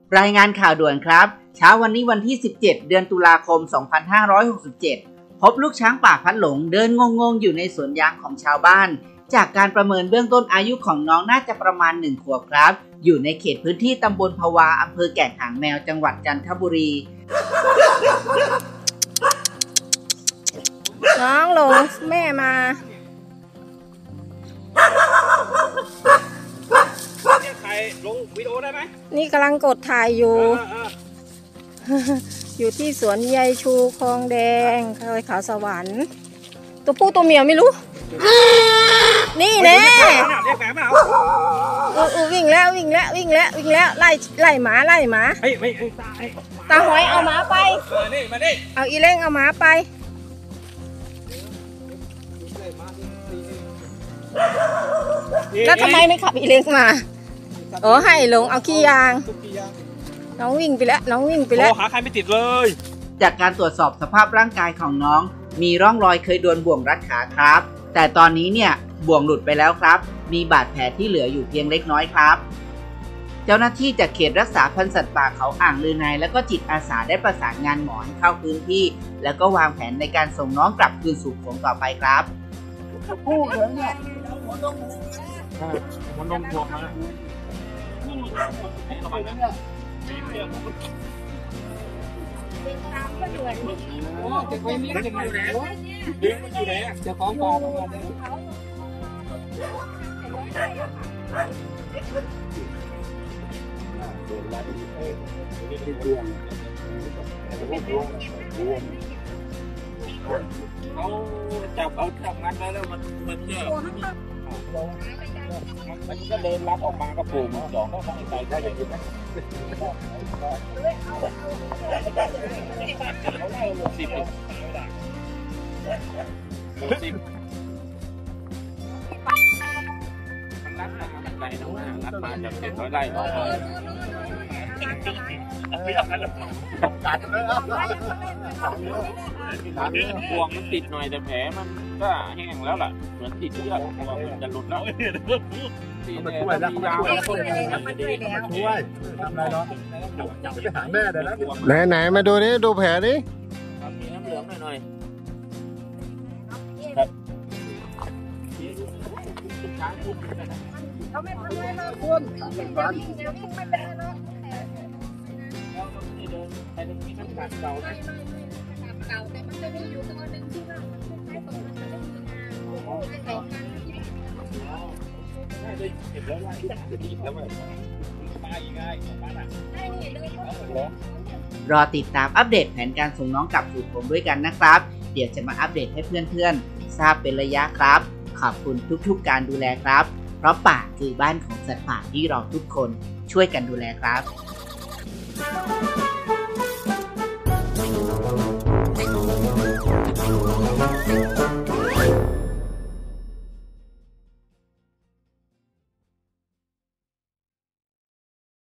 รายงานข่าวด่วนครับเช้าวันนี้วันที่ 17 เดือนตุลาคม 2567 พบลูกช้างป่าพัดหลงเดินงงๆอยู่ในสวนยางของชาวบ้านจากการประเมินเบื้องต้นอายุของน้องน่าจะประมาณ1 ขวบครับอยู่ในเขตพื้นที่ตำบลภวาอำเภอแก่งหางแมวจังหวัดจันทบุรีน้องหลงแม่มาถ่ายลงวิดีโอได้ไหมนี่กำลังกดถ่ายอยู่ อยู่ที่สวนยายชูคลองแดงเขาสวรรค์ตัวผู้ตัวเมียไม่รู้ นี่แน่วิ่งแล้วไล่หมาตาหอยเอาหมาไปเอาอีเล้งเอาหมาไปแล้วทำไมไม่ขับอีเล้งมาให้ลงเอาขี้ยางน้องวิ่งไปแล้วหาใครไม่ติดเลยจากการตรวจสอบสภาพร่างกายของน้องมีร่องรอยเคยโดนบ่วงรัดขาครับแต่ตอนนี้เนี่ยบ่วงหลุดไปแล้วครับมีบาดแผลที่เหลืออยู่เพียงเล็กน้อยครับเจ้าหน้าที่จากเขตรักษาพันธุ์สัตว์ป่าเขาอ่างลือในและก็จิตอาสาได้ประสานงานหมอให้เข้าพื้นที่แล้วก็วางแผนในการส่งน้องกลับคืนสู่ฝูงต่อไปครับผู้เหลืองเนี่ยมันลงบวกมาจะไปมีจะมาอยู่ไหนอยู่ไหนจะของปลาประมาณนี้เขาจับงัดไว้แล้วมันเนี่ยมันก็เดินลัดออกมากระปูมันจ่อเข้าไปได้อย่างนี้ไหม10มันรัดมาจากไหนน้องรัดมาจาก700 ไร่ไม่ทำกันหรอกกัดเลยพวงมันติดหน่อยแต่แผลมันก็แห้งแล้วล่ะเหมือนติดเชื้อพวงมันจะหลุดแล้วมันช่วยแล้วมันช่วยทำอะไรเนาะไปหาแม่ได้แล้วไหนมาดูนี่ดูแผลดิมีน้ำเหลืองหน่อยครับเขาไม่ทำอะไรมาคุณเดี๋ยววิ่งไม่เป็นไรหรอกแต่ตรงนี้มันขาดเก่านะเก่าแต่มันจะมีอยู่ตัวหนึ่งที่ว่ามันคล้ายๆตรงนั้นมันไม่มีได้เลยเก็บแล้วไล่แล้วแบบมาอีกไงมาอ่ะรอติดตามอัปเดตแผนการส่งน้องกลับสู่ผมด้วยกันนะครับเดี๋ยวจะมาอัปเดตให้เพื่อนๆทราบเป็นระยะครับขอบคุณทุกๆการดูแลครับเพราะป่าคือบ้านของสัตว์ป่าที่เราทุกคนช่วยกันดูแลครับ